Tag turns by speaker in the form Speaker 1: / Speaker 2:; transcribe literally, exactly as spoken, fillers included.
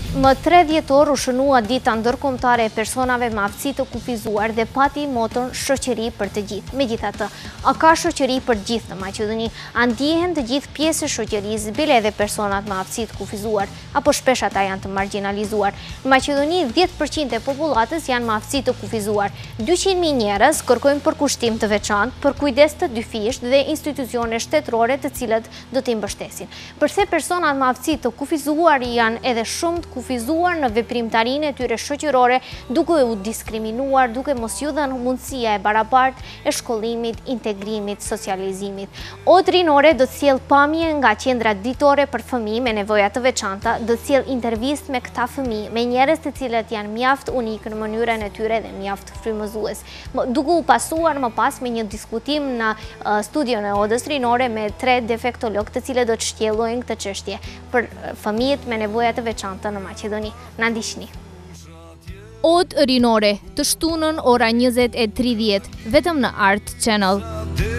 Speaker 1: Më tre dhjetor u shënua dita ndërkombëtare e personave me aftësi të kufizuar dhe pati moton shoqëri për të gjithë. Megjithatë, a ka shoqëri për të gjithë në Maqedoni? A ndihen të gjithë pjesë e shoqërisë, bile edhe personat me aftësi të kufizuar, apo shpesh ata janë të marginalizuar? Në Maqedoni, dhjetë përqind e popullatës janë me aftësi të kufizuar. dyqind mijë njerëz kërkojnë përkushtim të veçantë për kujdes të dyfisht dhe institucione shtetërore të cilët do t'i mbështesin. Përse personat me aftësi të kufizuar janë edhe shumë të kufizuar në veprimtarinë e tyre shoqërore, duke u diskriminuar, duke mos iu dhënë mundësia e barabartë e shkollimit, integrimit, socializimit. Otë Rinore do të sjellë pamje nga qendra ditore për fëmijë me nevoja të veçanta, do të sjellë intervistë me këta fëmijë, me njerëz të cilët janë mjaft unik në mënyrën e tyre dhe mjaft frymëzues. Duke u pasuar më pas me një diskutim në uh, studion e Odës Rinore me tre defektolog të cilët do të shtjellojnë këtë çështje për fëmijët me nevoja të veçanta në Maqedoni. Na ndiqni. Odë Rinore, të shtunën ora njëzet e tridhjetë, vetëm në Art Channel.